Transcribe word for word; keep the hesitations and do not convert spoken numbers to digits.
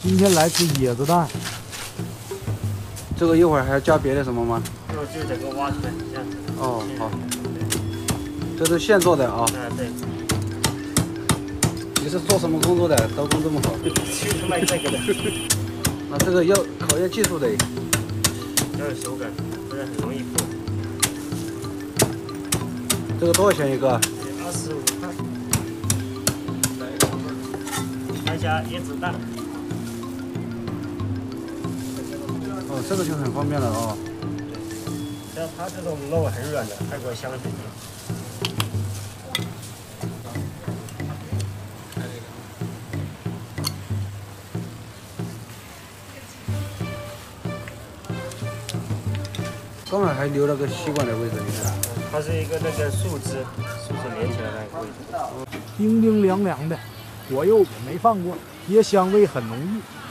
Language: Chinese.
今天来吃椰子蛋， 这个一会儿还要加别的什么吗？ 就就整个挖出来这样子。 哦，好，这是现做的啊。 啊，对。 你是做什么工作的？刀工这么好？ 就是卖这个的。 那这个要考验技术的。 要有手感，不然很容易破。 这个多少钱一个？ 二十五块。看一下椰子蛋。 哦，这个就很方便了啊。 像它这种肉很软的，泰国香很甜。 刚才还留了个吸管的位置，你看。 它是一个那个树枝，树枝连起来的位置。 冰冰凉凉的，火又也没放过，椰香味很浓郁。